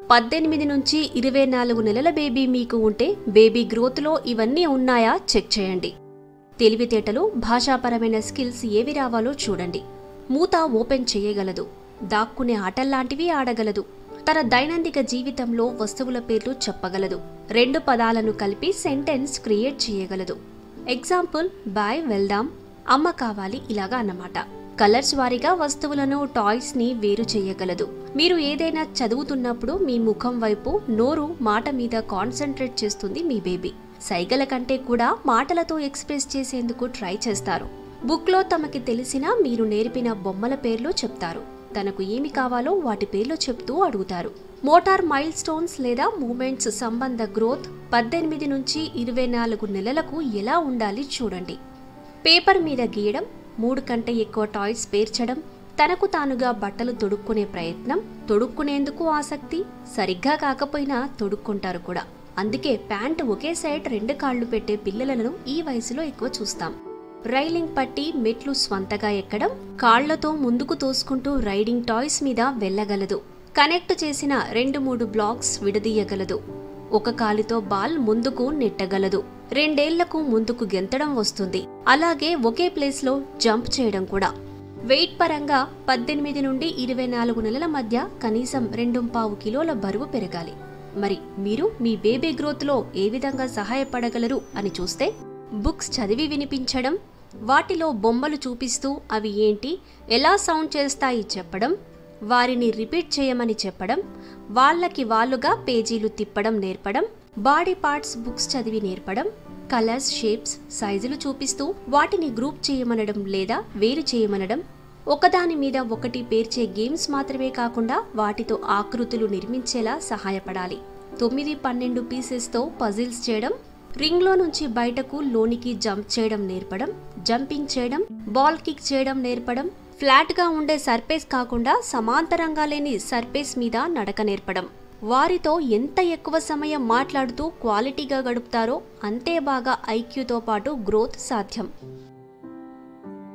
18 నుంచి 24 నెలల బేబీ మీకు ఉంటే బేబీ గ్రోత్లో ఇవన్నీ ఉన్నాయా చెక్ చేయండి. తెలివితేటలు, భాషాపరమైన స్కిల్స్ ఏవి రావాలో చూడండి. మూత ఓపెన్ చేయగలదు, దాక్కునే ఆటల్లాంటివి ఆడగలదు, తన దైనందిక జీవితంలో వస్తువుల పేర్లు చెప్పగలదు, 2 పదాలను కలిపి సెంటెన్స్ క్రియేట్ చేయగలదు. ఎగ్జాంపుల్, బాయ్, వెళ్దాం, అమ్మ కావాలి, ఇలాగా అన్నమాట. కలర్స్ వారీగా వస్తువులను, టాయ్స్ ని వేరు చేయగలదు. మీరు ఏదైనా చదువుతున్నప్పుడు మీ ముఖం వైపు, నోరు, మాట మీద కాన్సంట్రేట్ చేస్తుంది మీ బేబీ. సైగల కంటే కూడా మాటలతో ఎక్స్ప్రెస్ చేసేందుకు ట్రై చేస్తారు. బుక్లో తమకి తెలిసిన, మీరు నేర్పిన బొమ్మల పేర్లు చెప్తారు. తనకు ఏమి కావాలో వాటి పేర్లు చెప్తూ అడుగుతారు. మోటార్ మైల్ స్టోన్స్ లేదా మూమెంట్స్ సంబంధ గ్రోత్ 18 నుంచి 24 నెలలకు ఎలా ఉండాలి చూడండి. పేపర్ మీద గీయడం, 3 కంటే ఎక్కువ టాయ్స్ పేర్చడం, తనకు తానుగా బట్టలు తొడుక్కునే ప్రయత్నం, తొడుక్కునేందుకు ఆసక్తి, సరిగ్గా కాకపోయినా తొడుక్కుంటారు కూడా. అందుకే ప్యాంటు ఒకే సైడ్ 2 కాళ్లు పెట్టే పిల్లలను ఈ వయసులో ఎక్కువ చూస్తాం. రైలింగ్ పట్టి మెట్లు స్వంతగా ఎక్కడం, కాళ్లతో ముందుకు తోసుకుంటూ రైడింగ్ టాయ్స్ మీద వెళ్ళగలదు. కనెక్ట్ చేసిన 2-3 బ్లాక్స్ విడదీయగలదు. ఒక కాలితో బాల్ ముందుకు నెట్టగలదు. 2 ఏళ్లకు ముందుకు గెంతడం వస్తుంది. అలాగే ఒకే ప్లేస్లో జంప్ చేయడం కూడా. వెయిట్ పరంగా 18 నుండి 24 నెలల మధ్య కనీసం 2.5 కిలోల బరువు పెరగాలి. మరి మీరు మీ బేబీ గ్రోత్లో ఏ విధంగా సహాయపడగలరు అని చూస్తే, బుక్స్ చదివి వినిపించడం, వాటిలో బొమ్మలు చూపిస్తూ అవి ఏంటి, ఎలా సౌండ్ చేస్తాయి చెప్పడం, వారిని రిపీట్ చేయమని చెప్పడం, వాళ్ళుగా పేజీలు తిప్పడం నేర్పడం, బాడీ పార్ట్స్ బుక్స్ చదివి నేర్పడం, కలర్స్, షేప్స్, సైజులు చూపిస్తూ వాటిని గ్రూప్ చేయమనడం లేదా వేరు చేయమనడం, ఒకదాని మీద ఒకటి పేర్చే గేమ్స్ మాత్రమే కాకుండా వాటితో ఆకృతులు నిర్మించేలా సహాయపడాలి. 9-12 పీసెస్తో పజిల్స్ చేయడం, రింగ్లో నుంచి బయటకు లోనికి జంప్ చేయడం నేర్పడం, జంపింగ్ చేయడం, బాల్ కిక్ చేయడం నేర్పడం, ఫ్లాట్గా ఉండే సర్ఫేస్ కాకుండా సమాంతరంగా లేని సర్ఫేస్ మీద నడక నేర్పడం. వారితో ఎంత ఎక్కువ సమయం మాట్లాడుతూ క్వాలిటీగా గడుపుతారో అంతే బాగా ఐక్యూతో పాటు గ్రోత్ సాధ్యం.